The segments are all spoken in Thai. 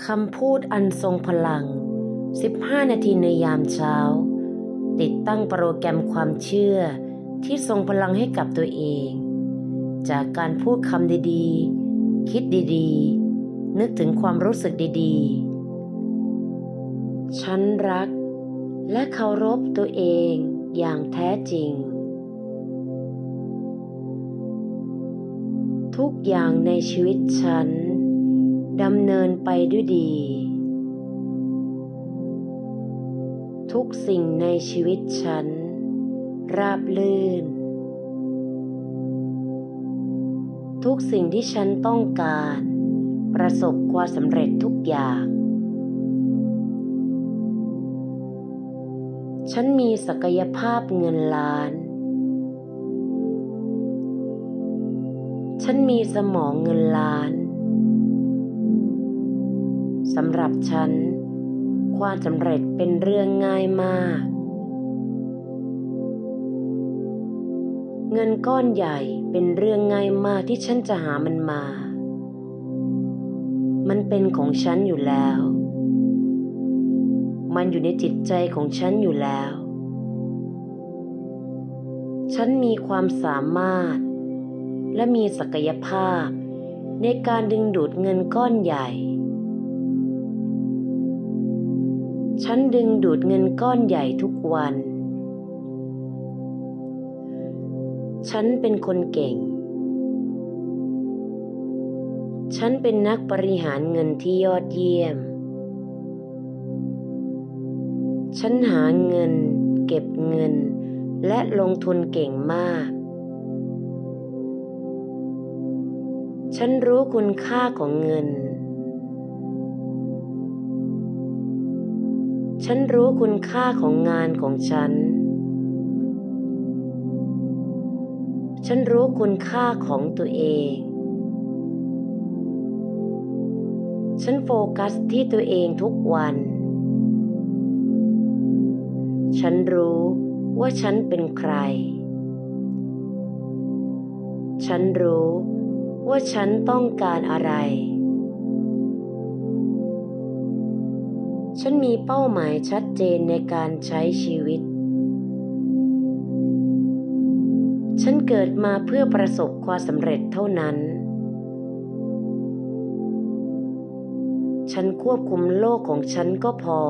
คำพูดอันทรงพลัง15 นาทีในยามเช้าติดตั้งโปรแกรมความเชื่อที่ทรงพลังให้กับตัวเองจากการพูดคำดีๆคิดดีๆนึกถึงความรู้สึกดีๆฉันรักและเคารพตัวเองอย่างแท้จริงทุกอย่างในชีวิตฉันดำเนินไปด้วยดีทุกสิ่งในชีวิตฉันราบรื่นทุกสิ่งที่ฉันต้องการประสบความสำเร็จทุกอย่างฉันมีศักยภาพเงินล้านฉันมีสมองเงินล้านสำหรับฉันความสำเร็จเป็นเรื่องง่ายมากเงินก้อนใหญ่เป็นเรื่องง่ายมากที่ฉันจะหามันมามันเป็นของฉันอยู่แล้วมันอยู่ในจิตใจของฉันอยู่แล้วฉันมีความสามารถและมีศักยภาพในการดึงดูดเงินก้อนใหญ่ฉันดึงดูดเงินก้อนใหญ่ทุกวันฉันเป็นคนเก่งฉันเป็นนักบริหารเงินที่ยอดเยี่ยมฉันหาเงินเก็บเงินและลงทุนเก่งมากฉันรู้คุณค่าของเงินฉันรู้คุณค่าของงานของฉันฉันรู้คุณค่าของตัวเองฉันโฟกัสที่ตัวเองทุกวันฉันรู้ว่าฉันเป็นใครฉันรู้ว่าฉันต้องการอะไรฉันมีเป้าหมายชัดเจนในการใช้ชีวิตฉันเกิดมาเพื่อประสบความสำเร็จเท่านั้นฉันควบคุมโลกของฉันก็พอ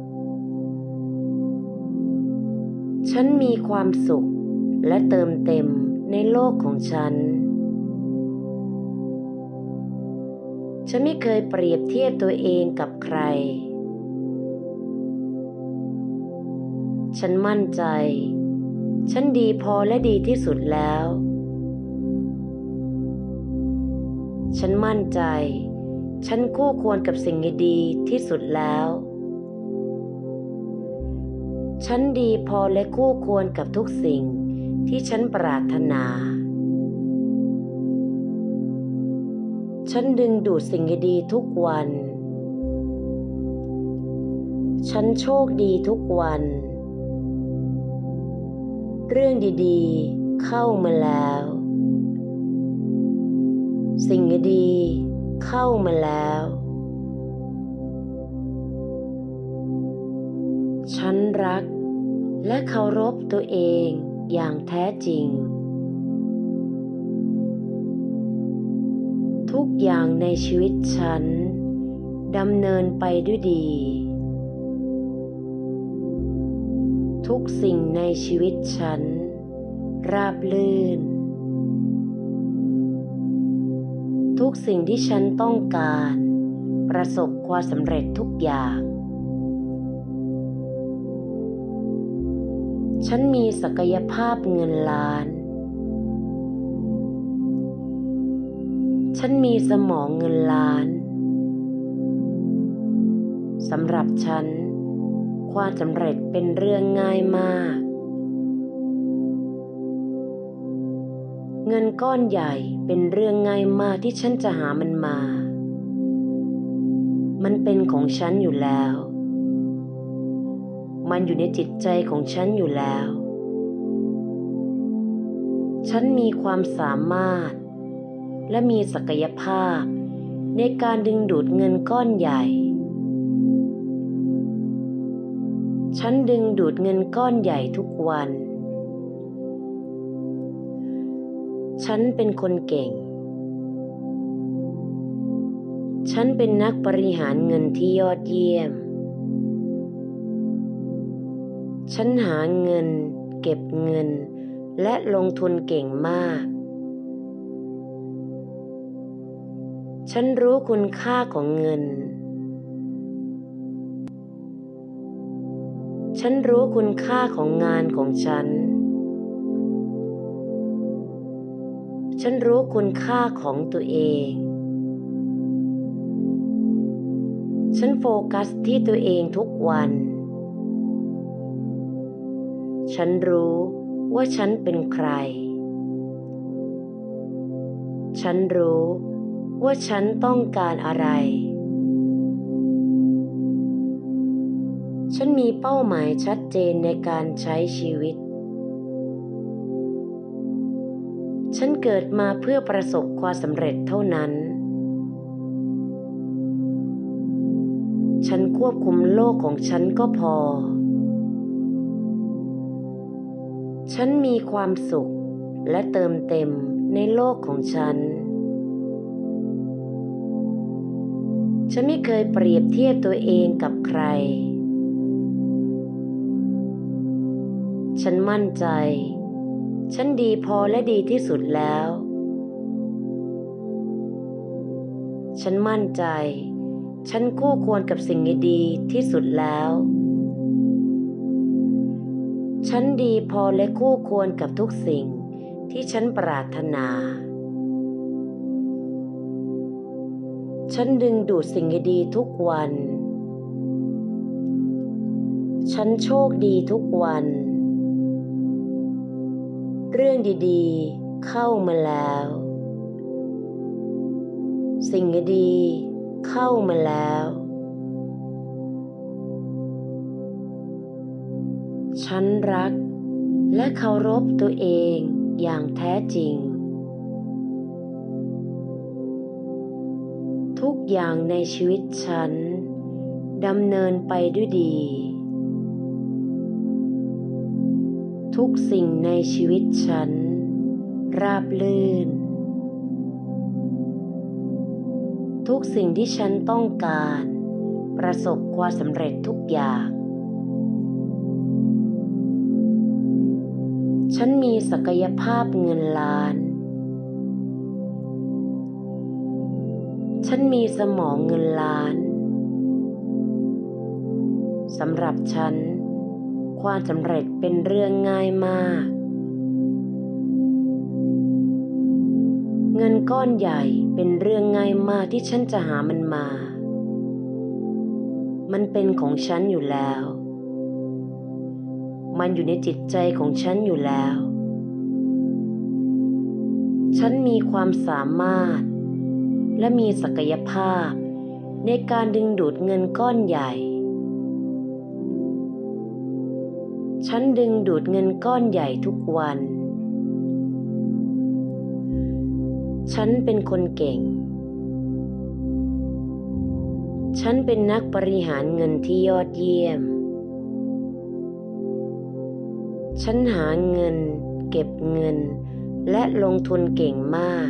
ฉันมีความสุขและเติมเต็มในโลกของฉันฉันไม่เคยเปรียบเทียบตัวเองกับใครฉันมั่นใจฉันดีพอและดีที่สุดแล้วฉันมั่นใจฉันคู่ควรกับสิ่งดีๆที่สุดแล้วฉันดีพอและคู่ควรกับทุกสิ่งที่ฉันปรารถนาฉันดึงดูดสิ่งดีๆทุกวันฉันโชคดีทุกวันเรื่องดีๆเข้ามาแล้วสิ่งดีๆเข้ามาแล้วฉันรักและเคารพตัวเองอย่างแท้จริงทุกอย่างในชีวิตฉันดำเนินไปด้วยดีทุกสิ่งในชีวิตฉันราบรื่นทุกสิ่งที่ฉันต้องการประสบความสำเร็จทุกอย่างฉันมีศักยภาพเงินล้านฉันมีสมองเงินล้านสำหรับฉันความสำเร็จเป็นเรื่องง่ายมากเงินก้อนใหญ่เป็นเรื่องง่ายมากที่ฉันจะหามันมามันเป็นของฉันอยู่แล้วมันอยู่ในจิตใจของฉันอยู่แล้วฉันมีความสามารถและมีศักยภาพในการดึงดูดเงินก้อนใหญ่ฉันดึงดูดเงินก้อนใหญ่ทุกวันฉันเป็นคนเก่งฉันเป็นนักบริหารเงินที่ยอดเยี่ยมฉันหาเงินเก็บเงินและลงทุนเก่งมากฉันรู้คุณค่าของเงินฉันรู้คุณค่าของงานของฉันฉันรู้คุณค่าของตัวเองฉันโฟกัสที่ตัวเองทุกวันฉันรู้ว่าฉันเป็นใครฉันรู้ว่าฉันต้องการอะไรฉันมีเป้าหมายชัดเจนในการใช้ชีวิตฉันเกิดมาเพื่อประสบความสำเร็จเท่านั้นฉันควบคุมโลกของฉันก็พอฉันมีความสุขและเติมเต็มในโลกของฉันฉันไม่เคยเปรียบเทียบตัวเองกับใครฉันมั่นใจฉันดีพอและดีที่สุดแล้วฉันมั่นใจฉันคู่ควรกับสิ่งดีที่สุดแล้วฉันดีพอและคู่ควรกับทุกสิ่งที่ฉันปรารถนาฉันดึงดูดสิ่งดีทุกวันฉันโชคดีทุกวันเรื่องดีๆเข้ามาแล้วสิ่งดีเข้ามาแล้วฉันรักและเคารพตัวเองอย่างแท้จริงทุกอย่างในชีวิตฉันดำเนินไปด้วยดีทุกสิ่งในชีวิตฉันราบรื่นทุกสิ่งที่ฉันต้องการประสบความสำเร็จทุกอย่างฉันมีศักยภาพเงินล้านฉันมีสมองเงินล้านสำหรับฉันความสำเร็จเป็นเรื่องง่ายมากเงินก้อนใหญ่เป็นเรื่องง่ายมากที่ฉันจะหามันมามันเป็นของฉันอยู่แล้วมันอยู่ในจิตใจของฉันอยู่แล้วฉันมีความสามารถและมีศักยภาพในการดึงดูดเงินก้อนใหญ่ฉันดึงดูดเงินก้อนใหญ่ทุกวันฉันเป็นคนเก่งฉันเป็นนักบริหารเงินที่ยอดเยี่ยมฉันหาเงินเก็บเงินและลงทุนเก่งมาก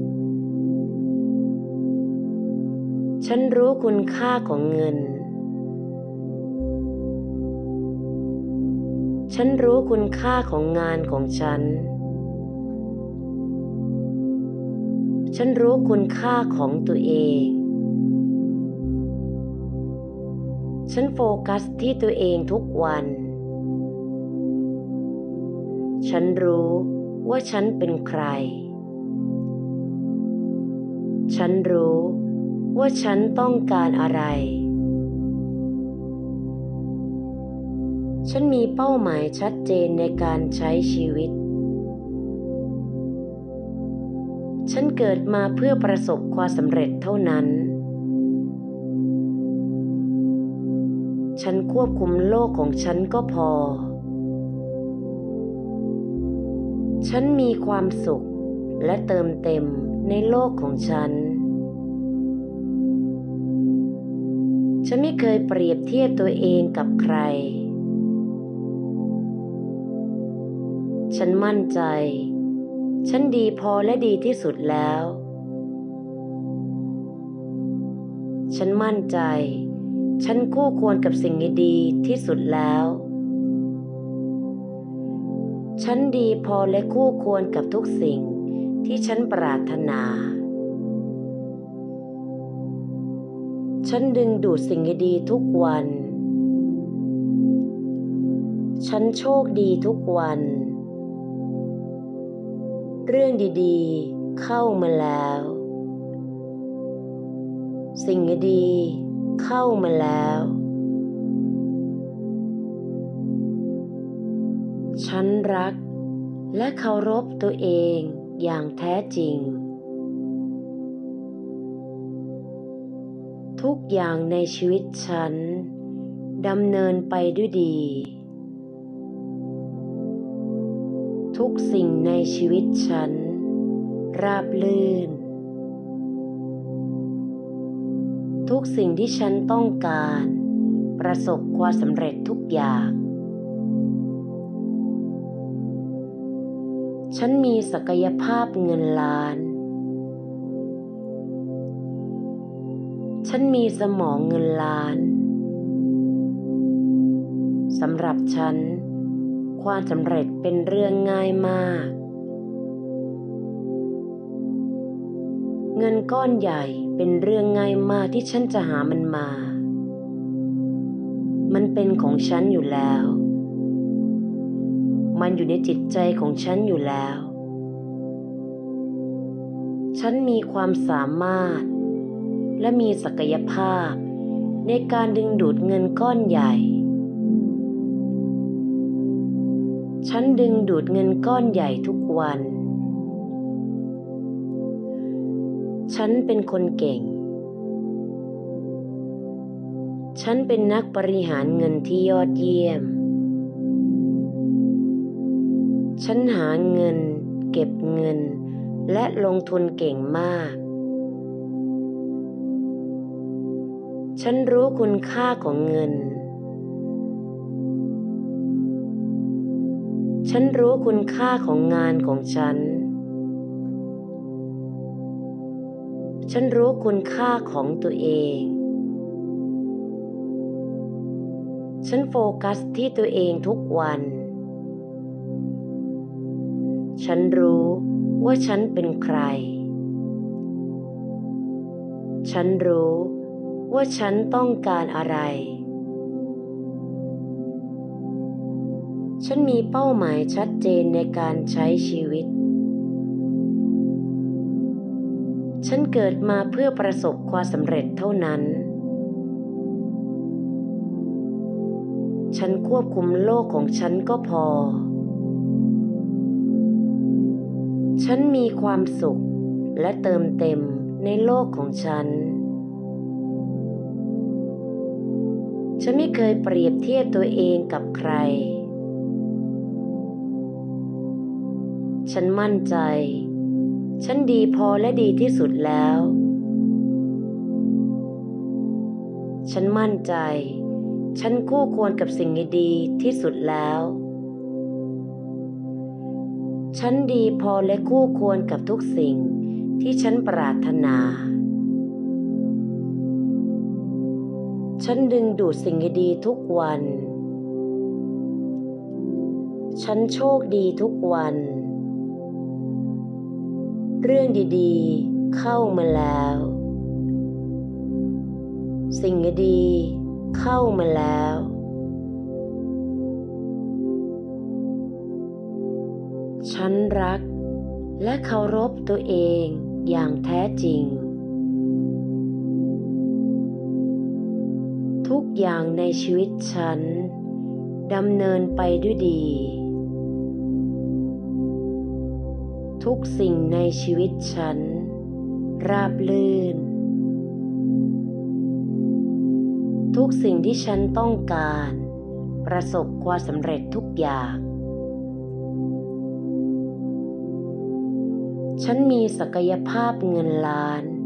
ฉันรู้คุณค่าของเงินฉันรู้คุณค่าของงานของฉันฉันรู้คุณค่าของตัวเองฉันโฟกัสที่ตัวเองทุกวันฉันรู้ว่าฉันเป็นใครฉันรู้ว่าฉันต้องการอะไรฉันมีเป้าหมายชัดเจนในการใช้ชีวิตฉันเกิดมาเพื่อประสบความสำเร็จเท่านั้นฉันควบคุมโลกของฉันก็พอฉันมีความสุขและเติมเต็มในโลกของฉันฉันไม่เคยเปรียบเทียบตัวเองกับใครฉันมั่นใจฉันดีพอและดีที่สุดแล้วฉันมั่นใจฉันคู่ควรกับสิ่งดีๆที่สุดแล้วฉันดีพอและคู่ควรกับทุกสิ่งที่ฉันปรารถนาฉันดึงดูดสิ่งดีๆทุกวันฉันโชคดีทุกวันเรื่องดีๆเข้ามาแล้วสิ่งดีๆเข้ามาแล้วฉันรักและเคารพตัวเองอย่างแท้จริงทุกอย่างในชีวิตฉันดำเนินไปด้วยดีทุกสิ่งในชีวิตฉันราบรื่นทุกสิ่งที่ฉันต้องการประสบความสำเร็จทุกอย่างฉันมีศักยภาพเงินล้านฉันมีสมองเงินล้านสำหรับฉันความสำเร็จเป็นเรื่องง่ายมากเงินก้อนใหญ่เป็นเรื่องง่ายมากที่ฉันจะหามันมามันเป็นของฉันอยู่แล้วมันอยู่ในจิตใจของฉันอยู่แล้วฉันมีความสามารถและมีศักยภาพในการดึงดูดเงินก้อนใหญ่ฉันดึงดูดเงินก้อนใหญ่ทุกวันฉันเป็นคนเก่งฉันเป็นนักบริหารเงินที่ยอดเยี่ยมฉันหาเงินเก็บเงินและลงทุนเก่งมากฉันรู้คุณค่าของเงินฉันรู้คุณค่าของงานของฉันฉันรู้คุณค่าของตัวเองฉันโฟกัสที่ตัวเองทุกวันฉันรู้ว่าฉันเป็นใครฉันรู้ว่าฉันต้องการอะไรฉันมีเป้าหมายชัดเจนในการใช้ชีวิตฉันเกิดมาเพื่อประสบความสำเร็จเท่านั้นฉันควบคุมโลกของฉันก็พอฉันมีความสุขและเติมเต็มในโลกของฉันฉันไม่เคยเปรียบเทียบตัวเองกับใครฉันมั่นใจฉันดีพอและดีที่สุดแล้วฉันมั่นใจฉันคู่ควรกับสิ่งดีที่สุดแล้วฉันดีพอและคู่ควรกับทุกสิ่งที่ฉันปรารถนาฉันดึงดูดสิ่งดีทุกวันฉันโชคดีทุกวันเรื่องดีๆเข้ามาแล้วสิ่งดีเข้ามาแล้วฉันรักและเคารพตัวเองอย่างแท้จริงทุกอย่างในชีวิตฉันดำเนินไปด้วยดีทุกสิ่งในชีวิตฉันราบรื่นทุกสิ่งที่ฉันต้องการประสบความสำเร็จทุกอย่างฉันมีศักยภาพเงินล้าน